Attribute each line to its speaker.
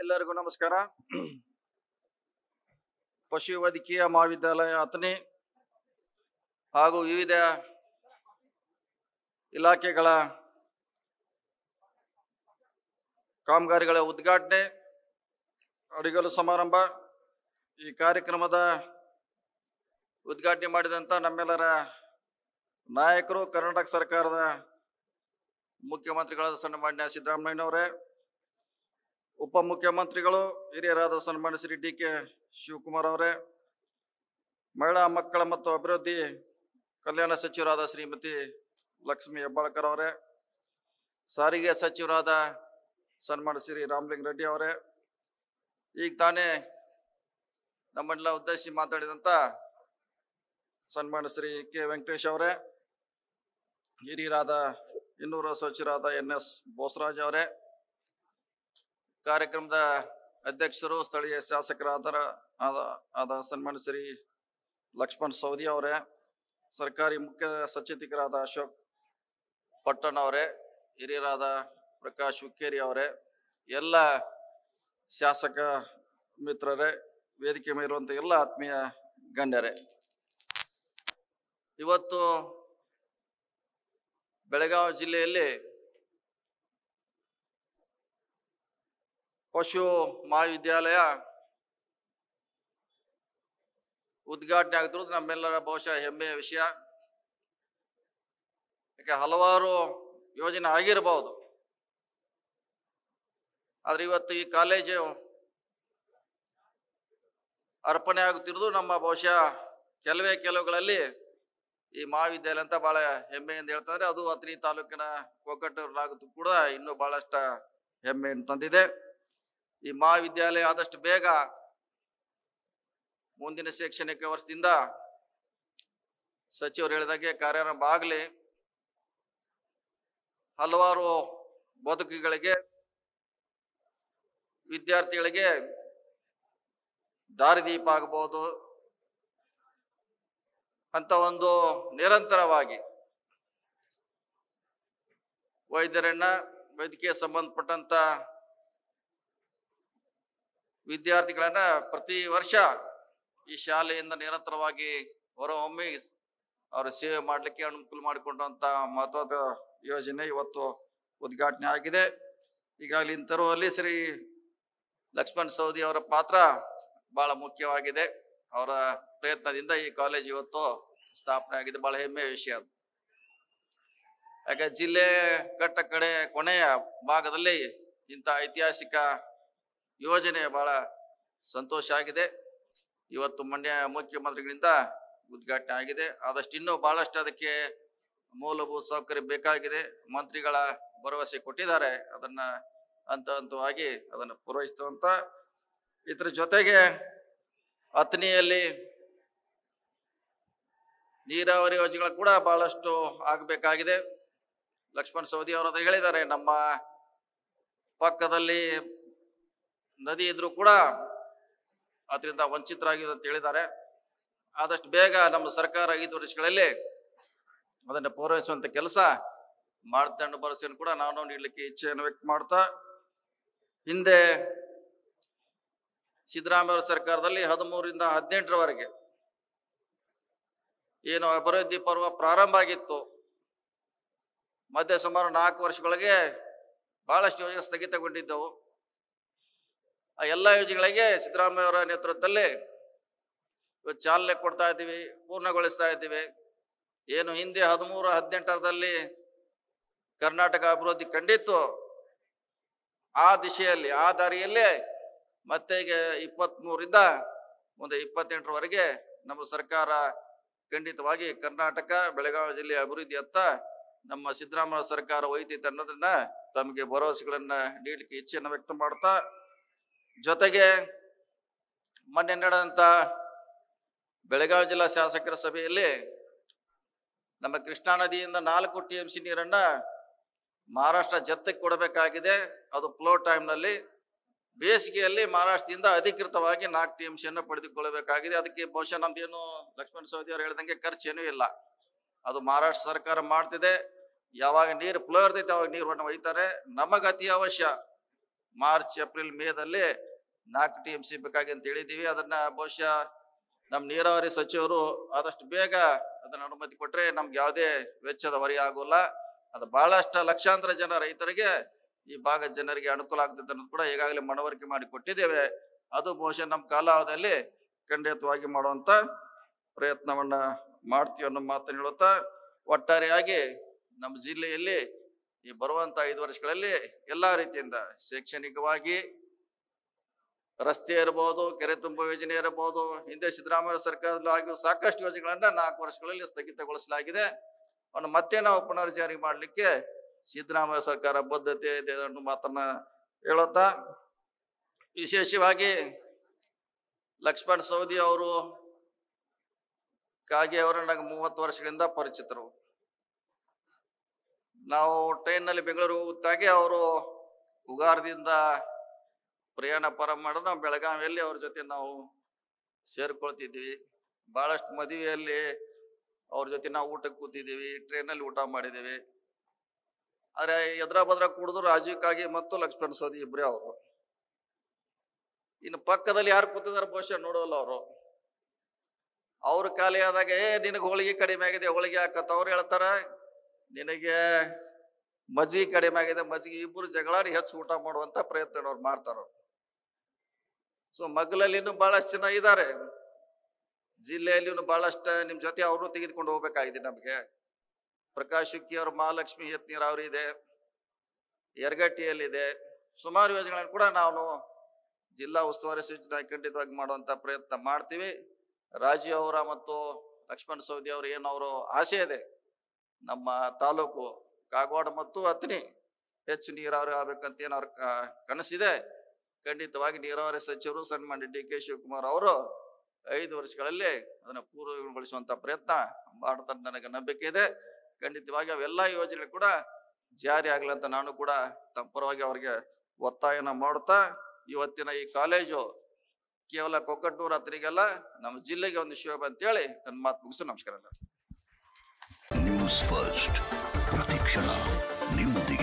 Speaker 1: ಎಲ್ಲರಿಗೂ ನಮಸ್ಕಾರ. ಪಶುವೈದ್ಯಕೀಯ ಮಹಾವಿದ್ಯಾಲಯ ಅಥಣಿ ಹಾಗೂ ವಿವಿಧ ಇಲಾಖೆಗಳ ಕಾಮಗಾರಿಗಳ ಉದ್ಘಾಟನೆ, ಅಡಿಗಲು ಸಮಾರಂಭ. ಈ ಕಾರ್ಯಕ್ರಮದ ಉದ್ಘಾಟನೆ ಮಾಡಿದಂಥ ನಮ್ಮೆಲ್ಲರ ನಾಯಕರು, ಕರ್ನಾಟಕ ಸರ್ಕಾರದ ಮುಖ್ಯಮಂತ್ರಿಗಳಾದ ಸನ್ಮಾನ್ಯ ಸಿದ್ದರಾಮಯ್ಯನವರೇ, ಉಪಮುಖ್ಯಮಂತ್ರಿಗಳು ಹಿರಿಯರಾದ ಸನ್ಮಾನ್ಯ ಶ್ರೀ ಡಿ.ಕೆ. ಶಿವಕುಮಾರ್ ಅವರೇ, ಮಹಿಳಾ ಮಕ್ಕಳ ಮತ್ತು ಅಭಿವೃದ್ಧಿ ಕಲ್ಯಾಣ ಸಚಿವರಾದ ಶ್ರೀಮತಿ ಲಕ್ಷ್ಮಿ ಹೆಬ್ಬಾಳ್ಕರ್ ಅವರೇ, ಸಾರಿಗೆ ಸಚಿವರಾದ ಸನ್ಮಾನ್ಯ ಶ್ರೀ ರಾಮಲಿಂಗ ರೆಡ್ಡಿ ಅವರೇ, ಈಗ ತಾನೇ ನಮ್ಮನ್ನೆಲ್ಲ ಉದ್ದೇಶಿಸಿ ಮಾತಾಡಿದಂಥ ಸನ್ಮಾನ್ಯ ಶ್ರೀ ಕೆ. ವೆಂಕಟೇಶ್ ಅವರೇ, ಹಿರಿಯರಾದ ಇನ್ನೂರ ಸಚಿವರಾದ ಎನ್.ಎಸ್. ಬೋಸರಾಜ್ ಅವರೇ, ಕಾರ್ಯಕ್ರಮದ ಅಧ್ಯಕ್ಷರು ಸ್ಥಳೀಯ ಶಾಸಕರಾದ ಸನ್ಮಾನ್ಯ ಶ್ರೀ ಲಕ್ಷ್ಮಣ್ ಸವದಿ ಅವರೇ, ಸರ್ಕಾರಿ ಮುಖ್ಯ ಸಚೇತಕರಾದ ಅಶೋಕ್ ಪಟ್ಟಣ ಅವರೇ, ಹಿರಿಯರಾದ ಪ್ರಕಾಶ್ ಹುಕ್ಕೇರಿ ಅವರೇ, ಎಲ್ಲ ಶಾಸಕ ಮಿತ್ರರೇ, ವೇದಿಕೆ ಮೇಲಿರುವಂಥ ಎಲ್ಲ ಆತ್ಮೀಯ ಗಣ್ಯರೇ, ಇವತ್ತು ಬೆಳಗಾವಿ ಜಿಲ್ಲೆಯಲ್ಲಿ ಪಶು ಮಹಾವಿದ್ಯಾಲಯ ಉದ್ಘಾಟನೆ ಆಗ್ತಿರೋದು ನಮ್ಮೆಲ್ಲರ ಬಹುಶಃ ಹೆಮ್ಮೆಯ ವಿಷಯ. ಯಾಕೆ ಹಲವಾರು ಯೋಜನೆ ಆಗಿರಬಹುದು, ಆದ್ರೆ ಇವತ್ತು ಈ ಕಾಲೇಜು ಅರ್ಪಣೆ ಆಗುತ್ತಿರೋದು ನಮ್ಮ ಬಹುಶಃ ಕೆಲವುಗಳಲ್ಲಿ ಈ ಮಹಾವಿದ್ಯಾಲಯ ಅಂತ ಬಹಳ ಹೆಮ್ಮೆಯಿಂದ ಹೇಳ್ತಾರೆ. ಅದು ಅಥಣಿ ತಾಲೂಕಿನ ಕೊಕ್ಕಟ್ಟೂರಾಗುತ್ತೂ ಕೂಡ ಇನ್ನೂ ಬಹಳಷ್ಟು ಹೆಮ್ಮೆಯನ್ನು ತಂದಿದೆ. ಈ ಮಹಾವಿದ್ಯಾಲಯ ಆದಷ್ಟು ಬೇಗ ಮುಂದಿನ ಶೈಕ್ಷಣಿಕ ವರ್ಷದಿಂದ ಸಚಿವರು ಹೇಳಿದಾಗೆ ಕಾರ್ಯಾರಂಭ ಆಗಲಿ, ಹಲವಾರು ಬದುಕುಗಳಿಗೆ, ವಿದ್ಯಾರ್ಥಿಗಳಿಗೆ ದಾರಿದೀಪ ಆಗಬಹುದು ಅಂತ ಒಂದು ನಿರಂತರವಾಗಿ ವೈದ್ಯಕೀಯ ಸಂಬಂಧಪಟ್ಟಂತ ವಿದ್ಯಾರ್ಥಿಗಳನ್ನ ಪ್ರತಿ ವರ್ಷ ಈ ಶಾಲೆಯಿಂದ ನಿರಂತರವಾಗಿ ಹೊರಹೊಮ್ಮಿ ಅವರ ಸೇವೆ ಮಾಡಲಿಕ್ಕೆ ಅನುಕೂಲ ಮಾಡಿಕೊಂಡಂತ ಮಹತ್ವದ ಯೋಜನೆ ಇವತ್ತು ಉದ್ಘಾಟನೆ ಆಗಿದೆ. ಈಗಾಗಲೇ ತರುವಲ್ಲಿ ಶ್ರೀ ಲಕ್ಷ್ಮಣ್ ಸವದಿ ಅವರ ಪಾತ್ರ ಬಹಳ ಮುಖ್ಯವಾಗಿದೆ. ಅವರ ಪ್ರಯತ್ನದಿಂದ ಈ ಕಾಲೇಜ್ ಇವತ್ತು ಸ್ಥಾಪನೆ ಆಗಿದೆ. ಬಹಳ ಹೆಮ್ಮೆಯ ವಿಷಯ ಅದು. ಯಾಕೆ ಜಿಲ್ಲೆ ಕಡೆ ಕೊನೆಯ ಭಾಗದಲ್ಲಿ ಇಂಥ ಐತಿಹಾಸಿಕ ಯೋಜನೆ ಬಹಳ ಸಂತೋಷ ಆಗಿದೆ. ಇವತ್ತು ಮಾನ್ಯ ಮುಖ್ಯಮಂತ್ರಿಗಳಿಂದ ಉದ್ಘಾಟನೆ ಆಗಿದೆ. ಆದಷ್ಟು ಇನ್ನೂ ಬಹಳಷ್ಟು ಅದಕ್ಕೆ ಮೂಲಭೂತ ಸೌಕರ್ಯ ಬೇಕಾಗಿದೆ. ಮಂತ್ರಿಗಳ ಭರವಸೆ ಕೊಟ್ಟಿದ್ದಾರೆ, ಅದನ್ನ ಹಂತವಾಗಿ ಅದನ್ನು ಪೂರೈಸುವಂತ. ಇದ್ರ ಜೊತೆಗೆ ಅಥಣಿಯಲ್ಲಿ ನೀರಾವರಿ ಯೋಜನೆಗಳು ಕೂಡ ಬಹಳಷ್ಟು ಆಗಬೇಕಾಗಿದೆ. ಲಕ್ಷ್ಮಣ್ ಸವದಿ ಅವರು ಅದನ್ನು ಹೇಳಿದ್ದಾರೆ. ನಮ್ಮ ಪಕ್ಕದಲ್ಲಿ ನದಿ ಇದ್ರೂ ಕೂಡ ಅದರಿಂದ ವಂಚಿತರಾಗಿದೆ ಅಂತ ಹೇಳಿದ್ದಾರೆ. ಆದಷ್ಟು ಬೇಗ ನಮ್ಮ ಸರ್ಕಾರ 5 ವರ್ಷಗಳಲ್ಲಿ ಅದನ್ನು ಪೂರೈಸುವಂತ ಕೆಲಸ ಮಾಡ್ತಾ ಅನ್ನೋ ಭರವಸೆಯನ್ನು ಕೂಡ ನಾನು ನೀಡಲಿಕ್ಕೆ ಇಚ್ಛೆಯನ್ನು ವ್ಯಕ್ತ ಮಾಡ್ತಾ, ಹಿಂದೆ ಸಿದ್ದರಾಮಯ್ಯ ಅವರ ಸರ್ಕಾರದಲ್ಲಿ 13 ರಿಂದ 18ರವರೆಗೆ ಏನು ಅಭಿವೃದ್ಧಿ ಪರ್ವ ಪ್ರಾರಂಭ ಆಗಿತ್ತು, ಮಧ್ಯೆ ಸುಮಾರು 4 ವರ್ಷಗಳಿಗೆ ಬಹಳಷ್ಟು ಯೋಜನೆ ಸ್ಥಗಿತಗೊಂಡಿದ್ದವು. ಆ ಎಲ್ಲ ಯೋಜನೆಗಳಿಗೆ ಸಿದ್ದರಾಮಯ್ಯ ಅವರ ನೇತೃತ್ವದಲ್ಲಿ ಇವತ್ತು ಚಾಲನೆ ಕೊಡ್ತಾ ಇದ್ದೀವಿ, ಪೂರ್ಣಗೊಳಿಸ್ತಾ ಇದ್ದೀವಿ. ಏನು ಹಿಂದೆ 13-18ರಲ್ಲಿ ಕರ್ನಾಟಕ ಅಭಿವೃದ್ಧಿ ಕಂಡಿತ್ತು, ಆ ದಿಶೆಯಲ್ಲಿ, ಆ ದಾರಿಯಲ್ಲೇ ಮತ್ತೆ ಈಗ 23ರಿಂದ ಮುಂದೆ 28ರವರೆಗೆ ನಮ್ಮ ಸರ್ಕಾರ ಖಂಡಿತವಾಗಿ ಕರ್ನಾಟಕ ಬೆಳಗಾವಿ ಜಿಲ್ಲೆ ಅಭಿವೃದ್ಧಿಯತ್ತ ನಮ್ಮ ಸಿದ್ದರಾಮಯ್ಯ ಸರ್ಕಾರ ಒಯ್ತೈತೆ ಅನ್ನೋದನ್ನ ತಮಗೆ ಭರವಸೆಗಳನ್ನ ನೀಡಲಿಕ್ಕೆ ಇಚ್ಛೆಯನ್ನು ವ್ಯಕ್ತ ಮಾಡ್ತಾ, ಜೊತೆಗೆ ಮೊನ್ನೆ ನಡೆದಂತ ಬೆಳಗಾವಿ ಜಿಲ್ಲಾ ಶಾಸಕರ ಸಭೆಯಲ್ಲಿ ನಮ್ಮ ಕೃಷ್ಣಾ ನದಿಯಿಂದ 4 TMC ನೀರನ್ನ ಮಹಾರಾಷ್ಟ್ರ ಜತ್ತಕ್ಕೆ ಕೊಡಬೇಕಾಗಿದೆ. ಅದು ಫ್ಲೋ ಟೈಮ್ನಲ್ಲಿ ಬೇಸಿಗೆಯಲ್ಲಿ ಮಹಾರಾಷ್ಟ್ರದಿಂದ ಅಧಿಕೃತವಾಗಿ 4 TMC ಪಡೆದುಕೊಳ್ಳಬೇಕಾಗಿದೆ. ಅದಕ್ಕೆ ಬಹುಶಃ ನಮ್ದೇನು ಲಕ್ಷ್ಮಣ್ ಸವದಿ ಅವರು ಹೇಳಿದಂಗೆ ಖರ್ಚೇನೂ ಇಲ್ಲ, ಅದು ಮಹಾರಾಷ್ಟ್ರ ಸರ್ಕಾರ ಮಾಡ್ತಿದೆ. ಯಾವಾಗ ನೀರು ಫ್ಲೋ ಇರ್ತೈತೆ ಅವಾಗ ನೀರನ್ನು ಒಯ್ತಾರೆ. ನಮಗೆ ಅತಿ ಅವಶ್ಯ ಮಾರ್ಚ್ ಏಪ್ರಿಲ್ ಮೇದಲ್ಲಿ 4 TMC ಬೇಕಾಗಿ ಅಂತ ಹೇಳಿದೀವಿ. ಅದನ್ನ ಬಹುಶಃ ನಮ್ಮ ನೀರಾವರಿ ಸಚಿವರು ಆದಷ್ಟು ಬೇಗ ಅದನ್ನ ಅನುಮತಿ ಕೊಟ್ರೆ ನಮ್ಗೆ ಯಾವುದೇ ವೆಚ್ಚದ ಹೊರೆ ಆಗೋಲ್ಲ. ಅದು ಬಹಳಷ್ಟು ಲಕ್ಷಾಂತರ ಜನ ರೈತರಿಗೆ, ಈ ಭಾಗದ ಜನರಿಗೆ ಅನುಕೂಲ ಆಗ್ತದೆ ಅನ್ನೋದು ಕೂಡ ಈಗಾಗಲೇ ಮನವರಿಕೆ ಮಾಡಿ ಕೊಟ್ಟಿದ್ದೇವೆ. ಅದು ಬಹುಶಃ ನಮ್ಮ ಕಾಲಾವಧಿಯಲ್ಲಿ ಖಂಡಿತವಾಗಿ ಮಾಡುವಂತ ಪ್ರಯತ್ನವನ್ನ ಮಾಡ್ತೀವಿ ಅನ್ನೋ ಮಾತನ್ನು ಹೇಳುತ್ತಾ, ಒಟ್ಟಾರೆಯಾಗಿ ನಮ್ಮ ಜಿಲ್ಲೆಯಲ್ಲಿ ಈ ಬರುವಂತ 5 ವರ್ಷಗಳಲ್ಲಿ ಎಲ್ಲಾ ರೀತಿಯಿಂದ ಶೈಕ್ಷಣಿಕವಾಗಿ, ರಸ್ತೆ ಇರಬಹುದು, ಕೆರೆ ತುಂಬುವ ಯೋಜನೆ ಇರಬಹುದು, ಹಿಂದೆ ಸಿದ್ದರಾಮಯ್ಯ ಸರ್ಕಾರದಲ್ಲಿ ಆಗಿರುವ ಸಾಕಷ್ಟು ಯೋಜನೆಗಳನ್ನ 4 ವರ್ಷಗಳಲ್ಲಿ ಸ್ಥಗಿತಗೊಳಿಸಲಾಗಿದೆ. ಅವನು ಮತ್ತೆ ನಾವು ಪುನರ್ಜಾರಿ ಮಾಡಲಿಕ್ಕೆ ಸಿದ್ದರಾಮಯ್ಯ ಸರ್ಕಾರ ಬದ್ಧತೆ ಇದೆ ಅನ್ನೋ ಮಾತನ್ನ ಹೇಳುತ್ತಾ, ವಿಶೇಷವಾಗಿ ಲಕ್ಷ್ಮಣ್ ಸವದಿ ಅವರು, ಕಾಗೆ ಅವರು ನನಗೆ 30 ವರ್ಷಗಳಿಂದ ಪರಿಚಿತರು. ನಾವು ಟ್ರೈನ್ ನಲ್ಲಿ ಬೆಂಗಳೂರಿಗೆ ಹೋಗುತ್ತಾಗೆ ಅವರು ಉಗಾರದಿಂದ ಪ್ರಯಾಣ ಪ್ರಾರಂಭ ಮಾಡೋದು, ನಾವು ಬೆಳಗಾವಿಯಲ್ಲಿ ಅವ್ರ ಜೊತೆ ನಾವು ಸೇರ್ಕೊಳ್ತಿದ್ವಿ. ಬಹಳಷ್ಟು ಮದುವೆಯಲ್ಲಿ ಅವ್ರ ಜೊತೆ ನಾವು ಊಟಕ್ಕೆ ಕೂತಿದ್ದೀವಿ, ಟ್ರೈನಲ್ಲಿ ಊಟ ಮಾಡಿದ್ದೀವಿ. ಆದ್ರೆ ಎದ್ರ ಬದ್ರ ಕುಡಿದ್ರು ರಾಜೀವ್ ಕಾಗೆ ಮತ್ತು ಲಕ್ಷ್ಮಣ್ ಸವದಿ ಇಬ್ಬರೇ ಅವರು. ಇನ್ನು ಪಕ್ಕದಲ್ಲಿ ಯಾರು ಕೂತಿದಾರೆ ಬಹುಶಃ ನೋಡೋಲ್ಲ ಅವರು. ಅವ್ರ ಖಾಲಿ ಆದಾಗ ನಿನಗೆ ಹೋಳಿಗೆ ಕಡಿಮೆ ಆಗಿದೆ, ಹೋಳಿಗೆ ಹಾಕತ್ತ ಅವ್ರು ಹೇಳ್ತಾರ, ನಿನಗೆ ಮಜ್ಜಿಗೆ ಕಡಿಮೆ ಆಗಿದೆ, ಮಜ್ಜಿಗೆ. ಇಬ್ಬರು ಜಗಳಾಡಿ ಹೆಚ್ಚು ಊಟ ಮಾಡುವಂತ ಪ್ರಯತ್ನ ಅವ್ರು ಮಾಡ್ತಾರ. ಸೊ ಮಗ್ಲಲ್ಲಿ ಇನ್ನೂ ಬಹಳಷ್ಟು ಜನ ಇದ್ದಾರೆ, ಜಿಲ್ಲೆಯಲ್ಲಿ ಬಹಳಷ್ಟು ನಿಮ್ ಜೊತೆ ಅವರು ತೆಗೆದುಕೊಂಡು ಹೋಗ್ಬೇಕಾಗಿದೆ. ನಮ್ಗೆ ಪ್ರಕಾಶ್ ಹುಕ್ಕಿ ಅವ್ರ ಮಹಾಲಕ್ಷ್ಮಿ ನೀರಾವರಿ ಇದೆ, ಯರಗಟ್ಟಿಯಲ್ಲಿದೆ, ಸುಮಾರು ಯೋಜನೆಗಳನ್ನು ಕೂಡ ನಾವು ಜಿಲ್ಲಾ ಉಸ್ತುವಾರಿ ಸಚಿವ ಖಂಡಿತವಾಗಿ ಮಾಡುವಂತ ಪ್ರಯತ್ನ ಮಾಡ್ತೀವಿ. ರಾಜೀವ್ ಅವರ ಮತ್ತು ಲಕ್ಷ್ಮಣ್ ಸವದಿ ಅವರು ಏನವರು ಆಸೆ ಇದೆ, ನಮ್ಮ ತಾಲೂಕು ಕಾಗವಾಡ ಮತ್ತು ಅಥಣಿ ಹೆಚ್ಚು ನೀರಾವರಿ ಆಗ್ಬೇಕಂತ ಏನವ್ರ ಕನಸಿದೆ. ಖಂಡಿತವಾಗಿ ನೀರಾವರಿ ಸಚಿವರು ಸನ್ಮಾನ್ಯ DK ಶಿವಕುಮಾರ್ ಅವರು 5 ವರ್ಷಗಳಲ್ಲಿ ಅದನ್ನ ಪೂರ್ಣಗೊಳಿಸುವಂತ ಪ್ರಯತ್ನ ಮಾಡ್ತಾರೆ ನನಗೆ ನಂಬಿಕೆ ಇದೆ. ಖಂಡಿತವಾಗಿ ಅವೆಲ್ಲ ಯೋಜನೆ ಕೂಡ ಜಾರಿ ಆಗ್ಲಿ ಅಂತ ನಾನು ಕೂಡ ತಮ್ಮ ಪರವಾಗಿ ಅವರಿಗೆ ಒತ್ತಾಯನ ಮಾಡುತ್ತಾ, ಇವತ್ತಿನ ಈ ಕಾಲೇಜು ಕೇವಲ ಕೊಕ್ಕಟ್ನೂರು ಅಥಣಿಗೆಲ್ಲ ನಮ್ಮ ಜಿಲ್ಲೆಗೆ ಒಂದು ಶೋಭೆ ಅಂತೇಳಿ ನನ್ನ ಮಾತು ಮುಗಿಸು. ನಮಸ್ಕಾರ.
Speaker 2: ನ್ಯೂಸ್ ಫಸ್ಟ್, ಪ್ರತಿಕ್ಷಣ ನಿಮ್ಮೊಂದಿಗೆ.